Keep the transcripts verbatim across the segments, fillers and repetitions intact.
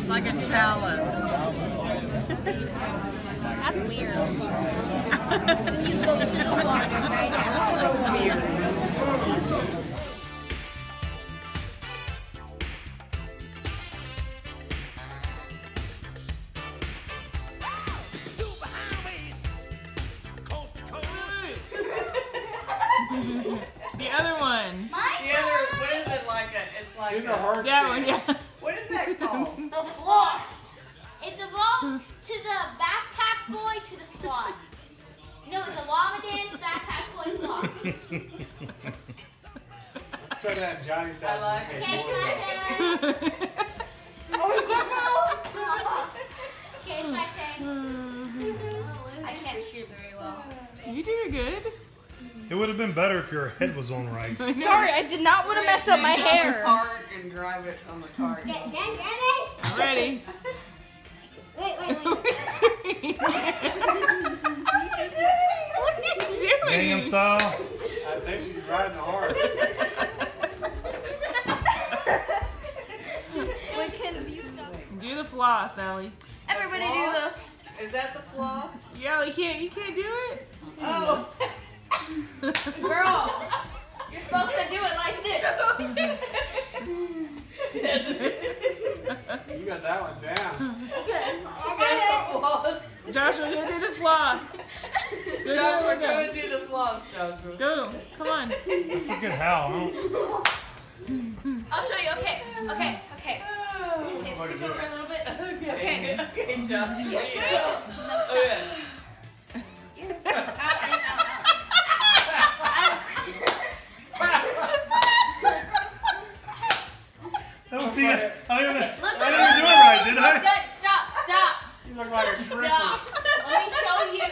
Like a chalice. That's weird. You go to the water right after. That's weird. The other one. My The other, what is it like a, it's like a, that one, yeah. What is that called? The floss. It's evolved to the backpack boy to the floss. No, it's a llama dance backpack boy floss. Let's try that in Johnny's house. I like it. Okay, it's my turn. Oh, okay, it's my turn. I can't shoot very well. You did good. It would have been better if your head was on right. Sorry, I did not want to mess up my hair. Cart and drive it on the cart. Get, get, get it. I'm ready. Wait, wait, wait. What are you doing? Gangnam Style. I think she's riding the horse. Wait, can you stop? Do the floss, Allie. Everybody do Floss? Is that the floss? Yeah, you can't. You can't do it. Oh. the girl. You're supposed to do it like this. You got that one down. That's the floss. Joshua, you do the floss. Go, Joshua, go, go go. and do the floss, Joshua. Go. Come on. I forget how. I don't... I'll show you. Okay, okay, okay. Okay, scooch over a little bit. Okay. Okay. Okay, Joshua. So, no, stop. Oh, yeah. Yes. Out and out. I don't think I, I don't even, Okay, look, I look, didn't do it look, right, did look I? good. Stop, stop, You look like a stripper. stop. Let me show you.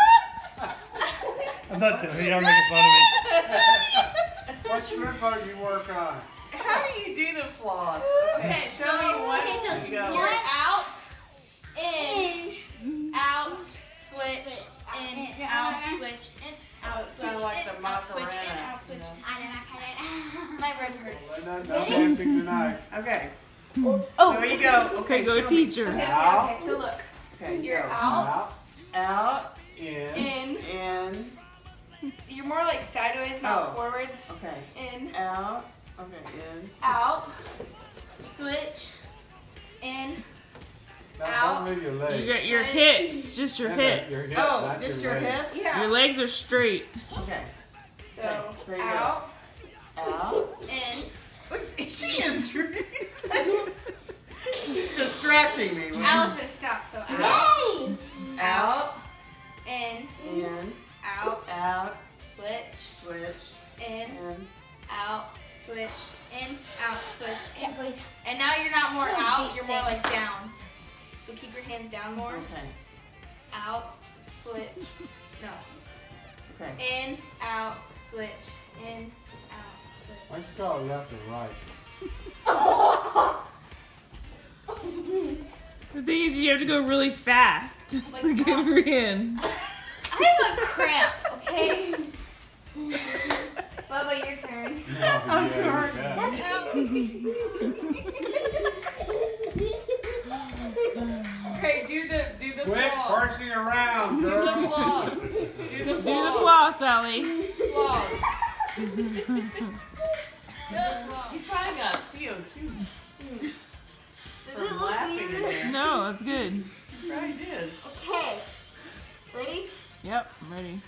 I'm not doing it. Y'all making fun of me. What stripper do you work on? How do you do the floss? Okay, Show so, me one. okay, so it's You go. you're out, in, out, switch, in, out, switch, in, out, It's switch, kinda like in, the out, switch, in, Macarena, out, switch. you know? I don't know how to. My rib hurts. No, no dancing tonight. Okay. Oh, So you go. Okay, go show me. teacher. okay, okay, okay, so look. Okay, You're go. out, Out. In. in, In. you're more like sideways, not Oh. forwards. Okay. In, Out. Okay, in. out, switch, in, Now, Out. don't move your legs. You got your hips, just your Yeah, but your hips. hips, Oh, that's just your legs. hips? yeah. Your legs are straight. Okay. So, Okay, so you go. out, Out. in, She is She's distracting me. Allison, stop. So out, Yay! Out. in, In. out, Out. switch, Switch. in, In. out, switch, in, out, switch, in. Can't believe. And now you're not more Oh, out, these you're more things. like down. So keep your hands down more. Okay. Out, switch, no. Okay. In, out, switch, in, out, switch. Why don't you call it left and right? The thing is, you have to go really fast. Like Like that. over in. I have a cramp, okay? Bubba, your turn. I'm sorry. Yeah. Okay, do the do the Quit floss. parsing around, Do the girl. floss. Do the Do the floss. floss, Allie. Floss. You probably got C O two from laughing in there. No, that's good. You probably did. Okay. Ready? Yep, I'm ready.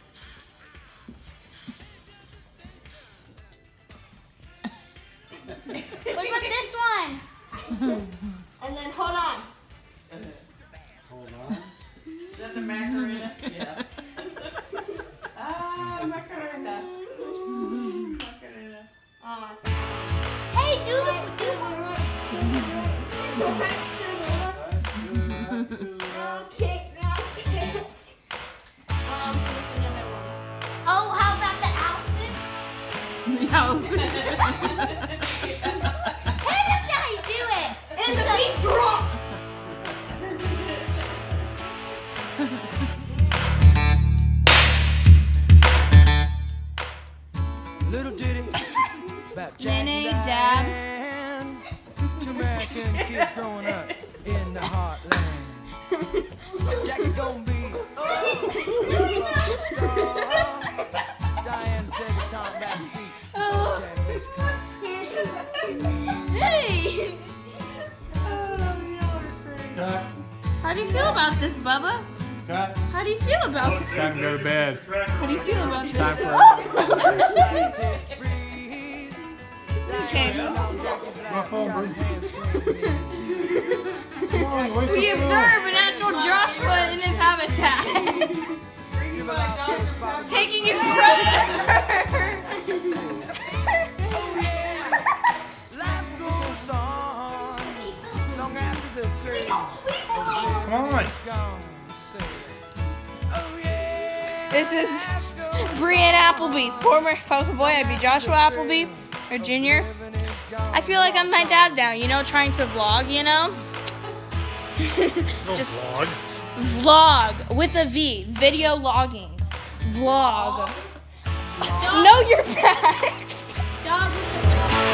What about this one? And then hold on. Hold on. Is that the Macarena? Yeah. Ah, Macarena. Macarena. Oh, Hey, do the do. kick, now kick. Um, here's another one. Oh, how about the Allison? Allison. Hey, that's how you do it. And the beat drops. Little ditty about Jack Nene, and Dab. Diane. Two American kids growing up in gonna be. Oh, Diane's taking the top back seat. Oh. Jackie's coming. Hey! Cut. How do you feel about this, Bubba? Cut. How do you feel about this? Time to go to bed. How do you feel about this? Time for Scientist freeze. Okay. my phone, Bruce. We observe a natural Joshua in his habitat. Taking his predator. Life goes on long after the thrill. Come on. Oh yeah. This is Brienne Appleby. Former, if I was a boy, I'd be Joshua Appleby, or Junior. I feel like I'm my dad now, you know, trying to vlog, you know? Just Vlog. vlog with a V. Video logging. Vlog. Know your facts. Dog with the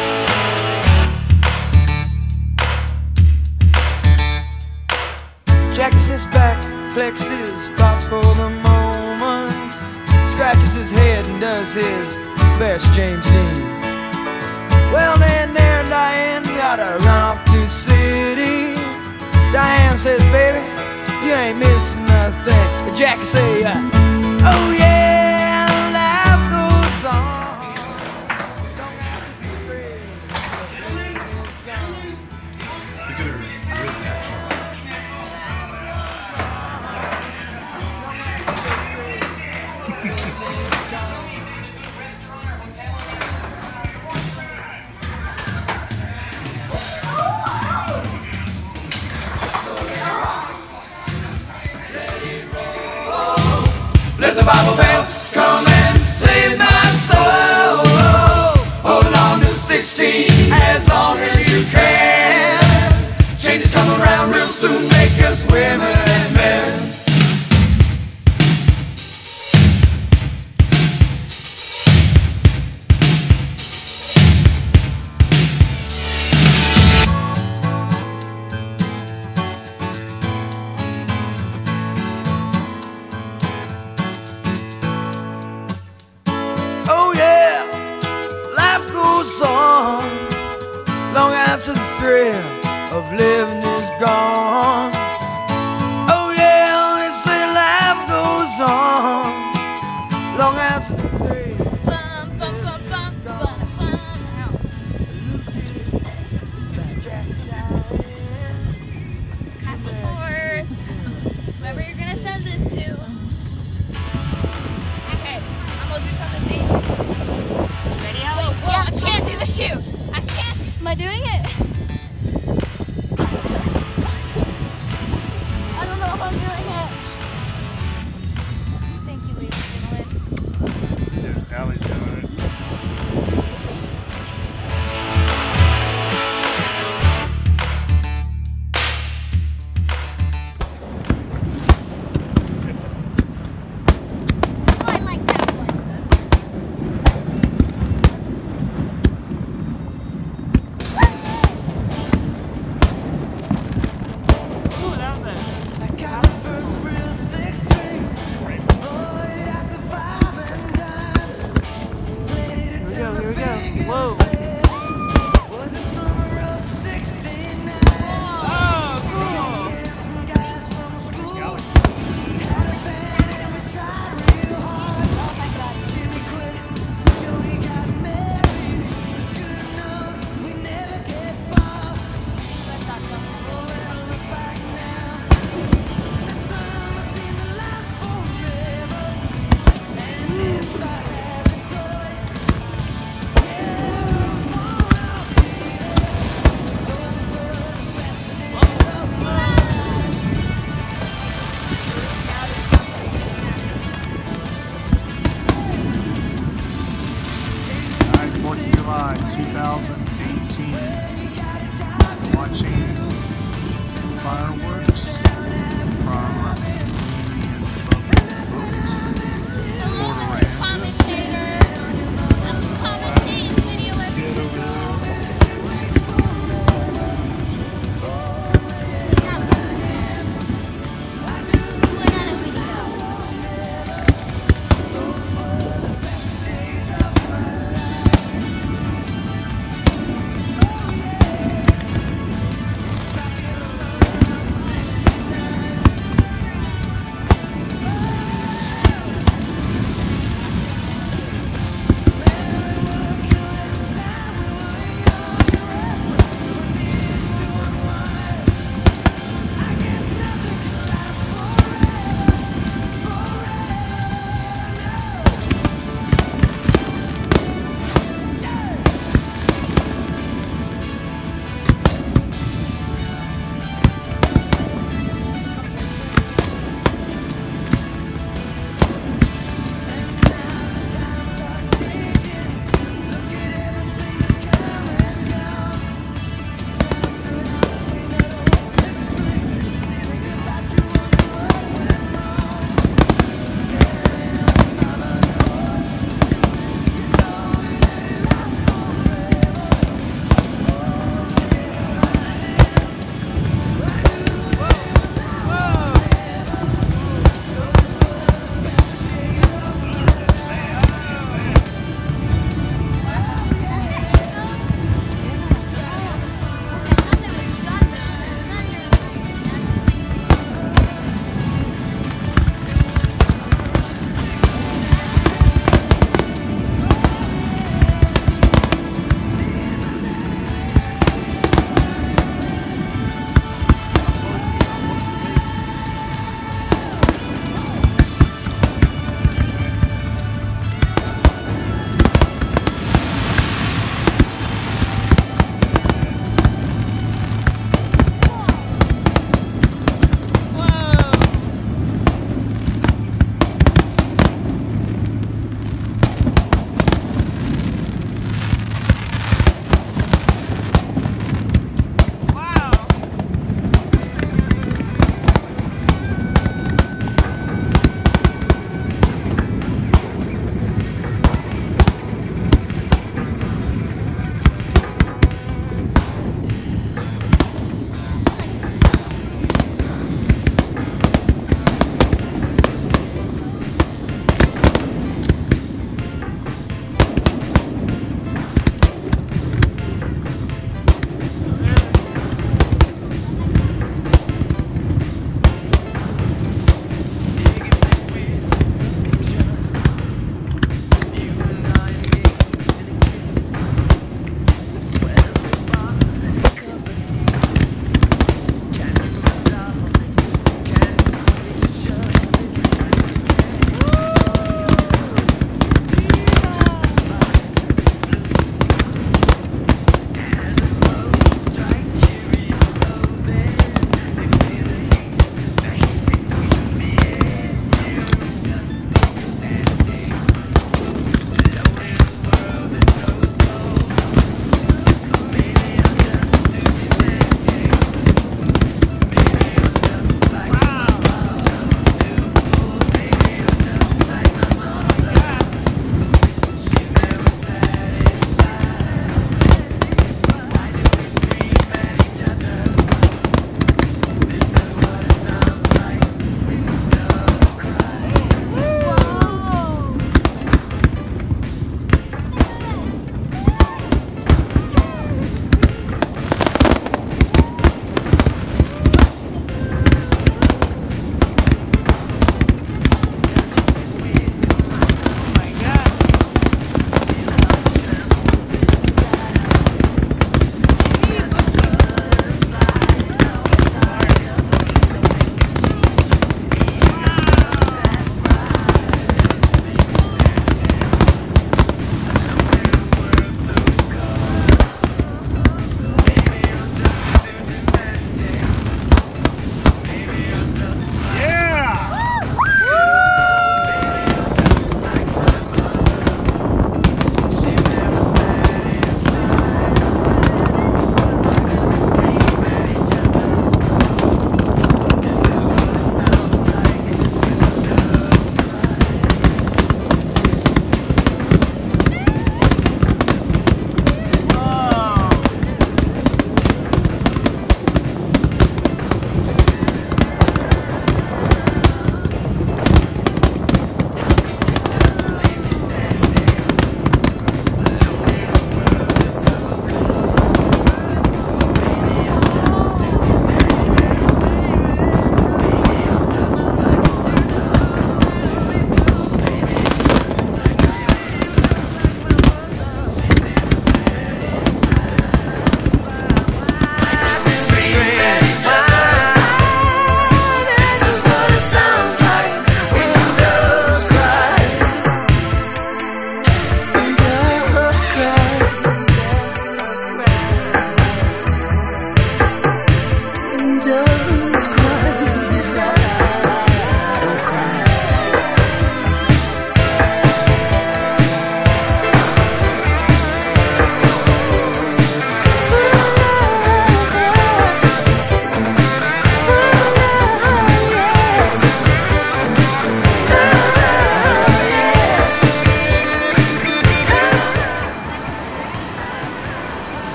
Jackie sits back, collects his thoughts for the moment, scratches his head and does his best James Dean. Well, then there Diane gotta run off to the city. Diane says, baby, you ain't missing nothing. But Jackie say, uh, oh yeah, life goes on. Long after the thrill of living is gone. Look at her wrist action. Let the Bible belt come and save my soul. Hold on to sixteen as long as you can. Changes come around real soon, make us women and men. Oh yeah, life goes on long after the thrill of living is gone. Oh yeah, they say life goes on long after the thrill. bum, bum, bum, bum, bum, bum. Happy fourth. Whoever you're gonna send this to. Okay, I'm gonna do something big. Ready, Allie? Whoa, I can't do the shoot. I can't. Am I doing it? I don't know if I'm doing it. Thank you, ladies and gentlemen. Yeah, Allie's doing it. Oh, I like that one.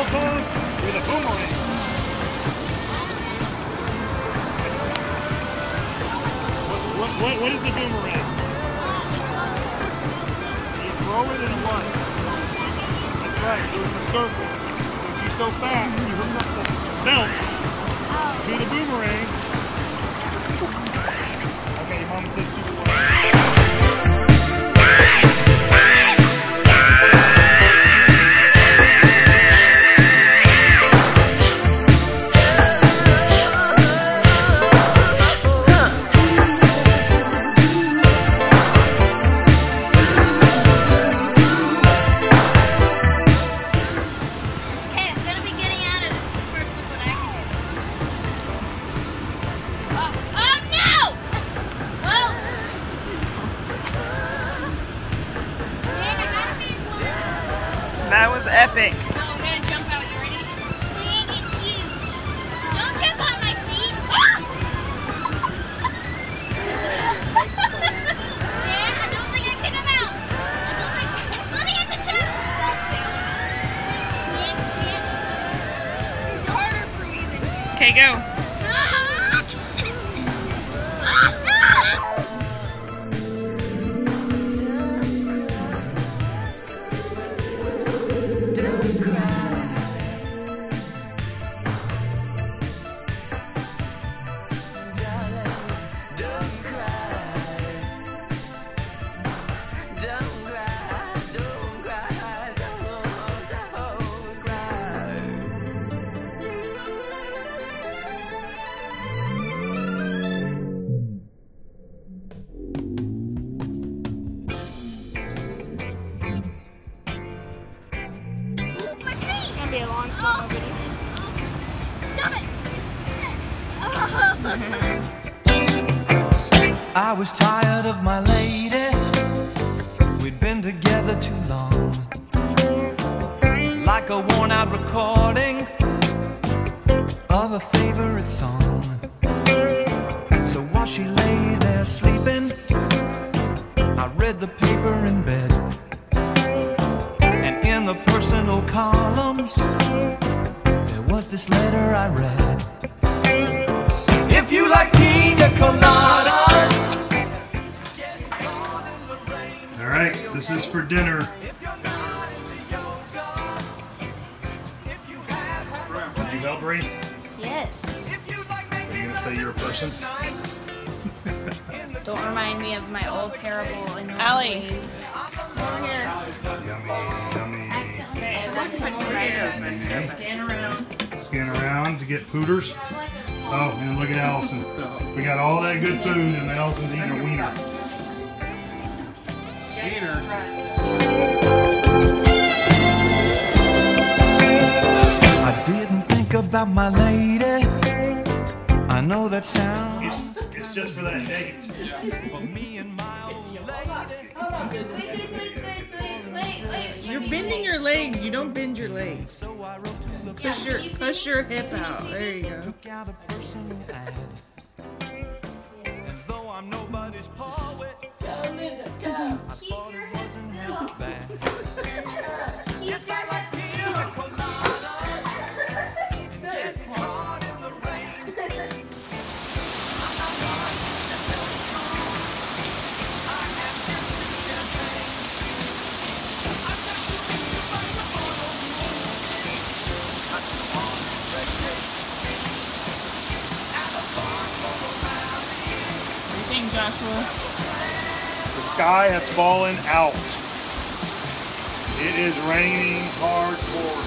cell phone with a boomerang. What, what, what, what is the boomerang? You throw it in one. That's right, do it in a circle. So if you're so fast, you hook up the belt to the boomerang. Okay, Mom says two to one. That was epic. Oh, I'm gonna jump out. You ready? Dang, it's huge. Don't jump on my feet. Ah! Man, I don't think I can come out. I don't think I can. Let me get the turn. It's harder for me than you. Okay, go. Be a long slow video. Stop it! I was tired of my lady. We'd been together too long. Like a worn out recording of a favorite song. So while she lay there sleeping, I read the paper in bed. And in the personal columns, there was this letter I read. If you like pina coladas. All right, this is for dinner. Did you help, Ray? Yes. Are you gonna say you're a person? Don't remind me of my old terrible annoying Allie. ways. Yummy, yummy. Stand around. Scan around to get pooters. Oh, and look at Allison. We got all that good food, and Allison's eating a wiener. I didn't think about my lady. I know that sounds. It's, it's just for that date. But me and my old lady. Wait, wait, wait, wait, wait, wait, wait. You're bending your legs. You don't bend your legs. So I wrote to the Yeah, Push your can you see push me? your hip Can you out. see There me? you go. took out a personal ad. And though I'm nobody's poet, Go, Linda, go. I Keep thought your it head wasn't still. half bad. Keep your head Pina coladas, get caught in the rain. What do you think, Joshua? The sky has fallen out. It is raining hardcore.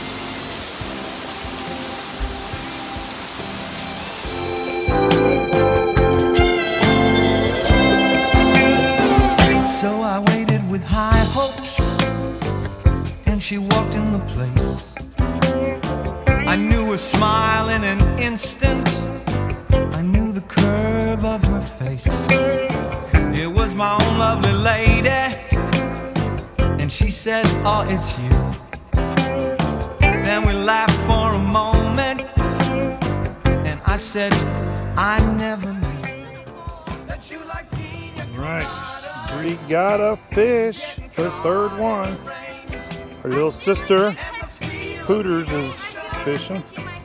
So I waited with high hopes, and she walked in the place. I knew her smile in an instant. I knew the curve of her face. It was my own lovely lady, and she said, "Oh, it's you." Then we laughed for a moment, and I said, "I never knew that you like pina All right, Bree got a fish. Her third one. Her little sister Pooters is fishing.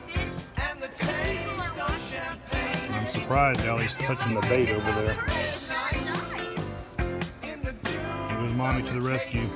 I'm surprised Allie's touching the bait over there. Here goes Mommy to the rescue.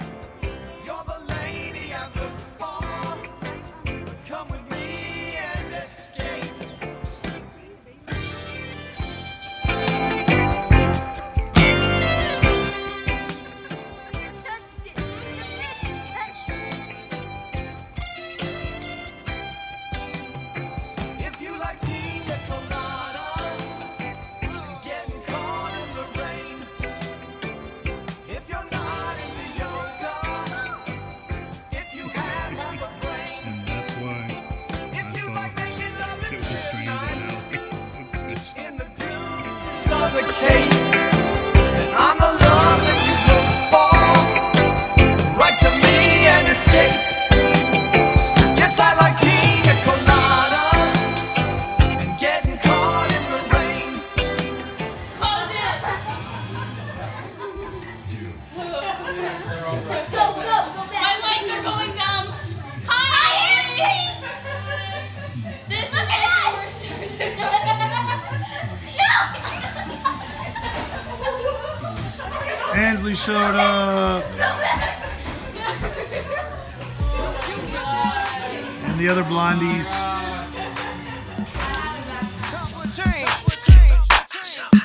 The cake, and I'm the love that you've looked for. Write to me and escape. Yes, I like pina coladas and getting caught in the rain. Let's go, go, go back. My legs are going numb. Hi, Annie. This is like Ansley showed up. And the other blondies.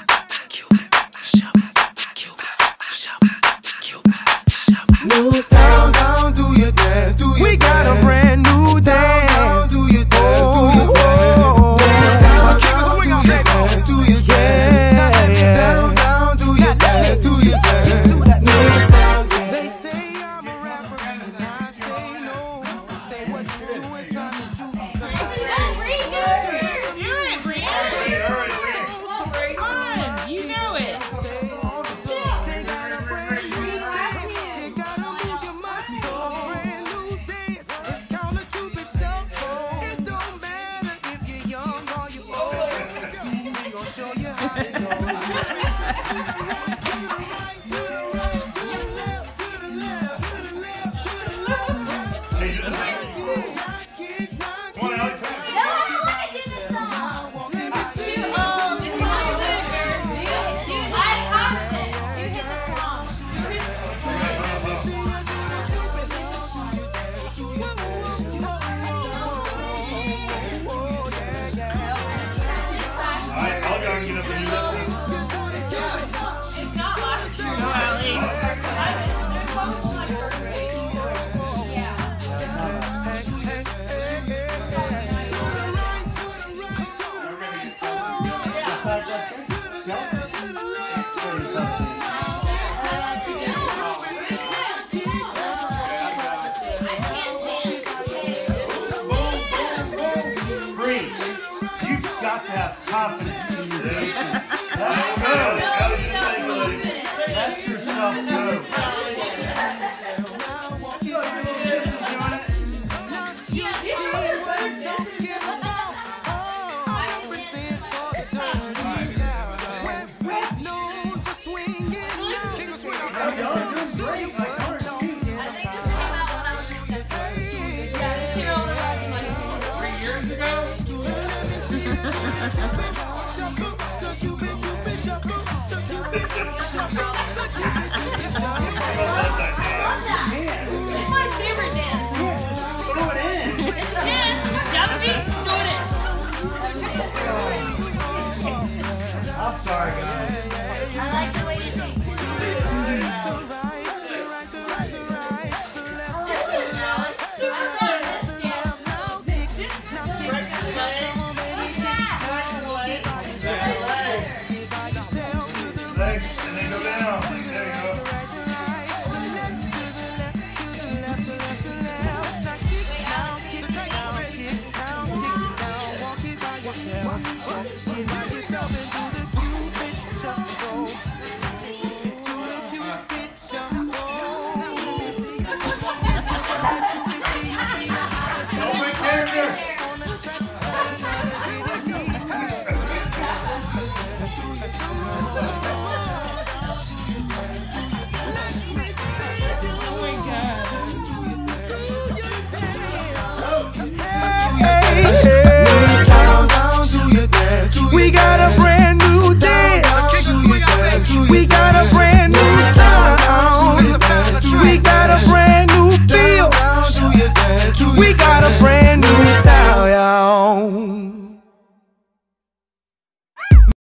No stop.